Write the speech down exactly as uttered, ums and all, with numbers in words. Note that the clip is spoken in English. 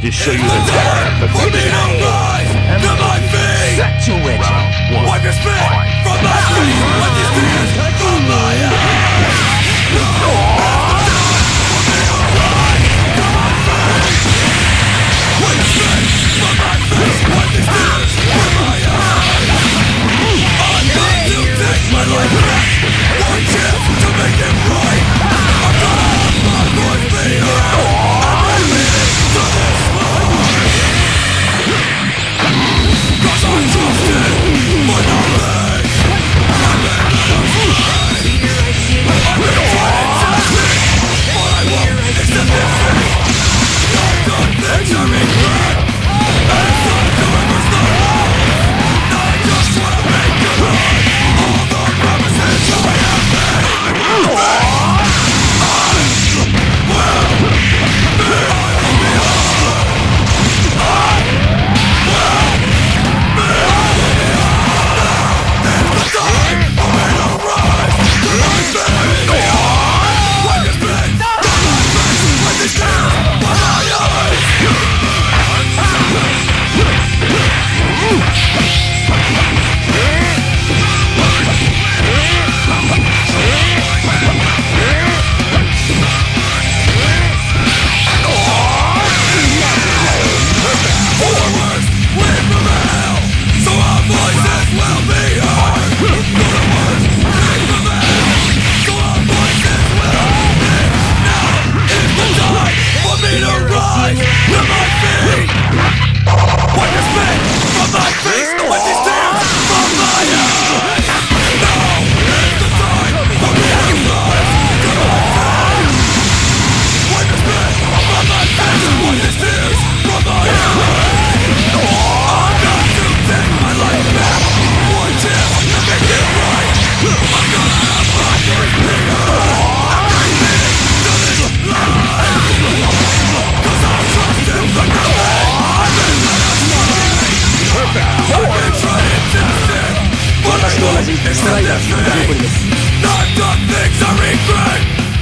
to show you the power of the rise to my feet. Set to it. Wipe your spit from my feet. Wipe these tears from my eyes. For me to rise to my feet. Wipe your spit from my face. Wipe these tears from my eyes. I'm going to take my life back. One chance to make it right. I'm gonna have my voice be heard. I'm ready to this fight. Cause I'm trusted for nothing. I've been let astray. I've been trained to think what I want is to defeat. I've done things I regret, and it's time to reverse the wrong. Now I just wanna make it right. All the promises I have made. I will be, I will be, I will be hard. I will be, I will be hard. It's the time for me to rise to my feet. Wipe your spit from my face. Wipe these tears from my eyes. Forwards, lead from hell, so our voices will be heard. Forwards, lead from hell, so our voices will be heard. Now is the time for me to rise to my feet. Wipe your spit from my face, wipe these tears from my eyes. Now is the time for me to rise to my feet. Wipe your spit from my face, wipe these tears from my eyes. I'm going to take my life back. One chance to make it right. I'm gonna have my voice be heard. I'm breathing to this life. Cause I'm trusted for nothing. I've been let astray. I've been trying to think, but I know it's the difference. I've done things I regret,